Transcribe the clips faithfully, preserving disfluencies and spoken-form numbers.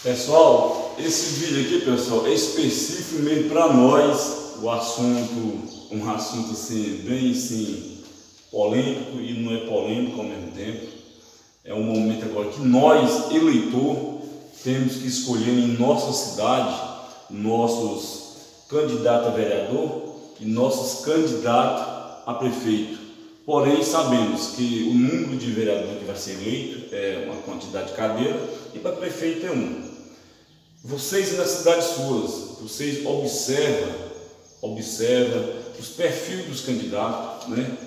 Pessoal, esse vídeo aqui, pessoal, é específico mesmo para nós, o assunto, um assunto assim, bem assim, polêmico e não é polêmico ao mesmo tempo. É um momento agora que nós, eleitor, temos que escolher em nossa cidade nossos candidatos a vereador e nossos candidatos a prefeito. Porém, sabemos que o número de vereador que vai ser eleito é uma quantidade de cadeira e para prefeito é um. Vocês nas cidades suas, vocês observam, observam os perfis dos candidatos, né?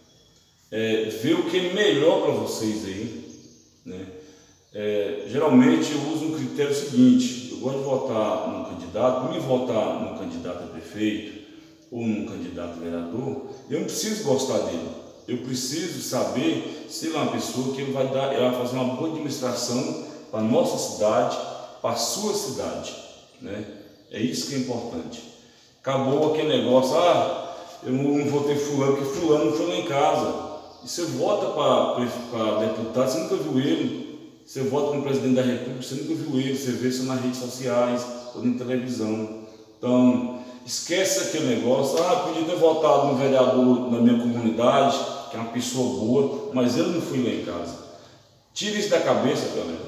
É, vê o que é melhor para vocês aí, né? É, geralmente eu uso um critério seguinte: eu gosto de votar num candidato, me votar num candidato a prefeito ou num candidato a vereador, eu não preciso gostar dele, eu preciso saber se ele é uma pessoa que ele vai, dar, ele vai fazer uma boa administração para a nossa cidade, para a sua cidade, né? É isso que é importante. Acabou aquele negócio, ah, eu não votei fulano porque fulano não foi lá em casa. E você vota para deputado, você nunca viu ele. Você vota para o presidente da república, você nunca viu ele. Você vê isso nas redes sociais ou na televisão. Então, esquece aquele negócio, ah, podia ter votado no vereador na minha comunidade, que é uma pessoa boa, mas ele não foi lá em casa. Tira isso da cabeça, galera.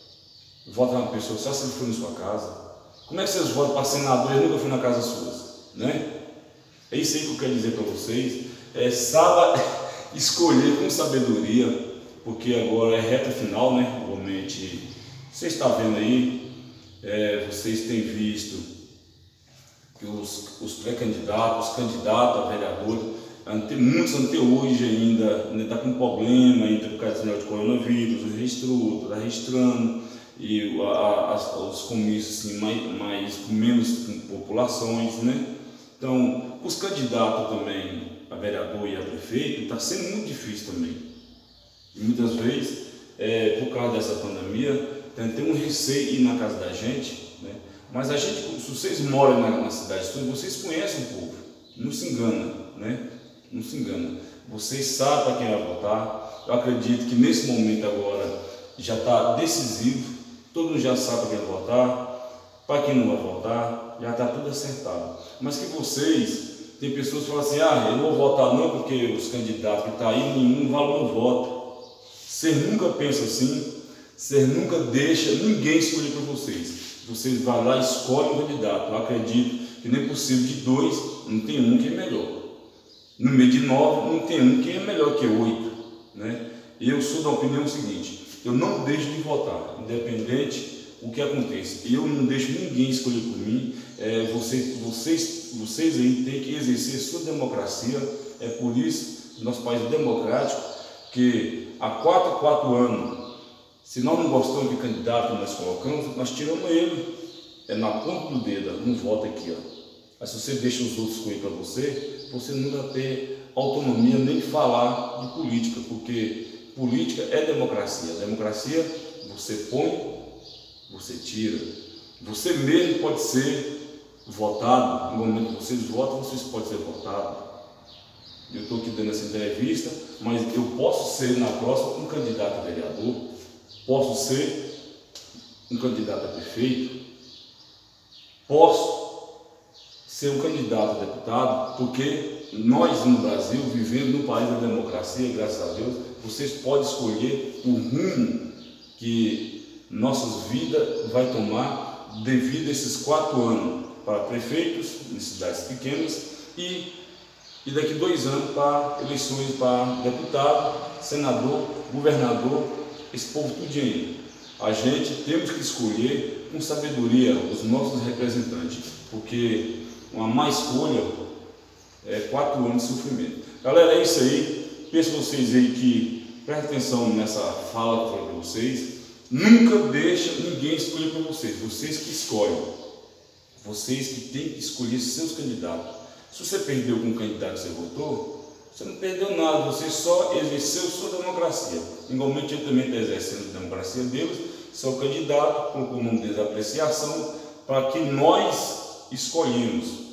Vota na pessoa só se ele for na sua casa. Como é que vocês votam para senador e nunca foi na casa suas, né? É isso aí que eu quero dizer para vocês. É, saiba escolher com sabedoria, porque agora é reta final, né? Realmente, você está vendo aí, é, vocês têm visto que os, os pré-candidatos, os candidatos a vereador, ante, muitos até hoje ainda estão tá com problema ainda por causa do coronavírus, o registro, está registrando, e a, a, os comícios assim, mais, mais, com menos populações, né? Então, os candidatos também a vereador e a prefeito está sendo muito difícil também. E muitas vezes, é, por causa dessa pandemia, tem, tem um receio de ir na casa da gente, né? Mas a gente, se vocês moram na, na cidade, vocês conhecem o povo, não se engana, né? Não se engana. Vocês sabem para quem vai votar. Eu acredito que nesse momento agora já está decisivo. Todo mundo já sabe para quem vai votar, para quem não vai votar, já está tudo acertado. Mas que vocês, tem pessoas que falam assim, ah, eu não vou votar não porque os candidatos que estão tá aí, nenhum vale meu voto. Vocês nunca pensam assim, vocês nunca deixam ninguém escolher para vocês. Vocês vão lá e escolhem um candidato. Eu acredito que nem é possível de dois, não tem um que é melhor. No meio de nove, não tem um que é melhor que oito, né? Eu sou da opinião seguinte: eu não deixo de votar, independente o que aconteça. Eu não deixo ninguém escolher por mim. É, vocês, vocês, vocês aí têm que exercer sua democracia. É por isso que nosso país é democrático, que há quatro, quatro anos, se nós não gostamos de candidato que nós colocamos, nós tiramos ele. É na ponta do dedo, não vota aqui, ó. Mas se você deixa os outros escolher para você, você não vai ter autonomia nem de falar de política, porque política é democracia. Democracia, você põe, você tira. Você mesmo pode ser votado. No momento que vocês votam, vocês podem ser votados. Eu estou aqui dando essa entrevista, mas eu posso ser na próxima um candidato a vereador, posso ser um candidato a prefeito, posso ser um candidato a deputado, porque nós no Brasil, vivendo no país da democracia, graças a Deus, vocês podem escolher o rumo que nossas vidas vai tomar devido a esses quatro anos para prefeitos em cidades pequenas e, e daqui dois anos para eleições para deputado, senador, governador, esse povo tudinho. A gente temos que escolher com sabedoria os nossos representantes, porque uma má escolha é quatro anos de sofrimento. Galera, é isso aí. Penso vocês aí que prestem atenção nessa fala que eu falei para vocês. Nunca deixa ninguém escolher para vocês. Vocês que escolhem. Vocês que têm que escolher seus candidatos. Se você perdeu com o candidato que você votou, você não perdeu nada. Você só exerceu sua democracia. Igualmente ele também está exercendo a democracia deles. Seu candidato, colocou o nome deles de apreciação, para que nós escolhemos.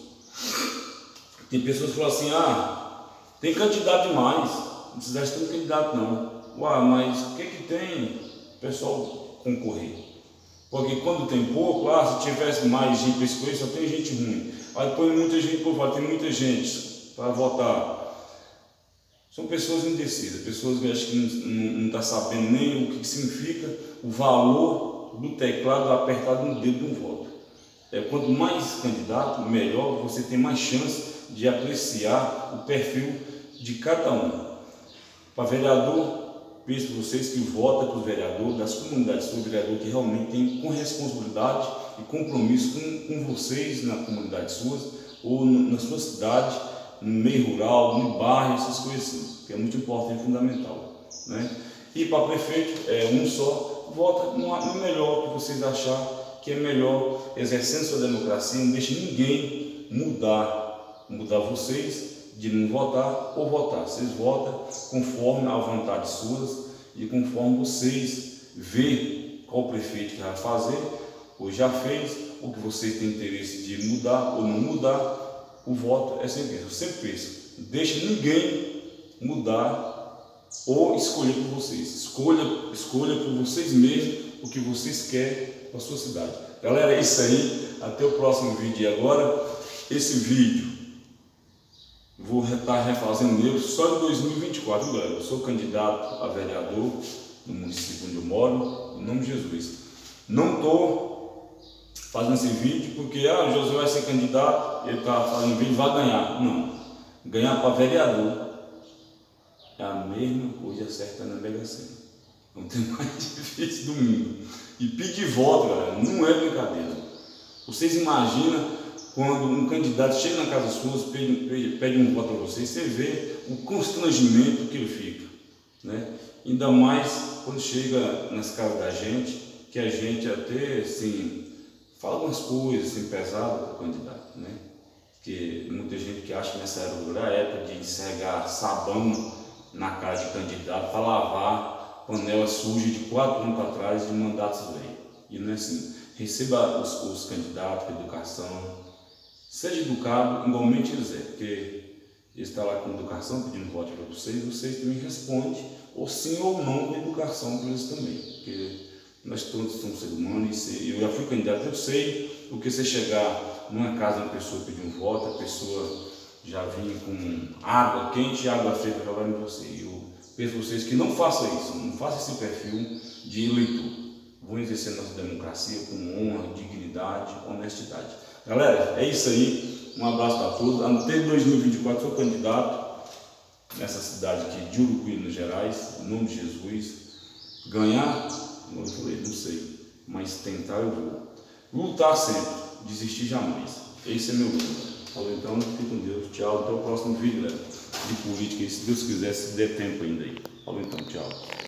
Tem pessoas que falam assim, ah, tem candidato demais, não precisa de tanto candidato não. Ué, mas o que que tem o pessoal concorrer? Porque quando tem pouco, ah, se tivesse mais gente para escolher, só tem gente ruim. Aí põe muita gente por voto, tem muita gente para votar. São pessoas indecisas, pessoas que acho que não estão tá sabendo nem o que significa o valor do teclado apertado no dedo de um voto. É, quanto mais candidato, melhor, você tem mais chance de apreciar o perfil de cada um. Para vereador, peço para vocês que votem para os vereadores, das comunidades, para o vereador que realmente tem com responsabilidade e compromisso com, com vocês na comunidade suas ou no, na sua cidade, no meio rural, no bairro, essas coisas assim, que é muito importante e fundamental, né? E para prefeito, é um só, vota no, no melhor que vocês acharem que é melhor, exercendo sua democracia, não deixe ninguém mudar, mudar vocês de não votar ou votar. Vocês votam conforme a vontade suas e conforme vocês vê qual prefeito que vai fazer ou já fez, ou que vocês têm interesse de mudar ou não mudar. O voto é sempre isso. Eu sempre penso, deixe ninguém mudar ou escolher por vocês. Escolha, escolha por vocês mesmos o que vocês querem para a sua cidade. Galera, é isso aí. Até o próximo vídeo. E agora, esse vídeo, vou estar refazendo nele só de dois mil e vinte e quatro, galera. Eu sou candidato a vereador no município onde eu moro, em nome de Jesus. Não estou fazendo esse vídeo porque ah, o Josué vai ser candidato, ele está fazendo vídeo, vai ganhar. Não. Ganhar para vereador é a mesma coisa acertando na Mega Sena. Não tem mais difícil do mundo. E pedir voto, galera, não é brincadeira. Vocês imaginam quando um candidato chega na casa sua, pede, pede, pede um voto para vocês, você vê o constrangimento que ele fica, né? Ainda mais quando chega nas casas da gente, que a gente até assim fala algumas coisas assim, pesadas para o candidato, né? Porque muita gente que acha que nessa época é época de enxergar sabão na casa de candidato para lavar panela suja de quatro anos para trás de mandatos velhos. E não é assim. Receba os, os candidatos com educação, seja educado igualmente eles é, porque eles estão lá com educação pedindo voto para vocês, vocês também respondem, ou sim ou não com educação para eles também, porque nós todos somos seres humanos, e eu já fui candidato, eu sei o que você chegar numa casa, uma pessoa pedir um voto, a pessoa já vinha com água quente e água fria para jogar em você. Eu peço a vocês que não façam isso, não façam esse perfil de eleitor. Vão exercer nossa democracia com honra, dignidade, honestidade. Galera, é isso aí. Um abraço para todos. Até dois mil e vinte e quatro sou candidato nessa cidade aqui de Urucuí, Minas Gerais, em nome de Jesus. Ganhar, como eu falei, não sei, mas tentar eu vou. Lutar sempre, desistir jamais. Esse é meu lema. Então, fique com Deus. Tchau. Até o próximo vídeo, galera, de política. E se Deus quiser, se der tempo ainda aí. Falou então, tchau.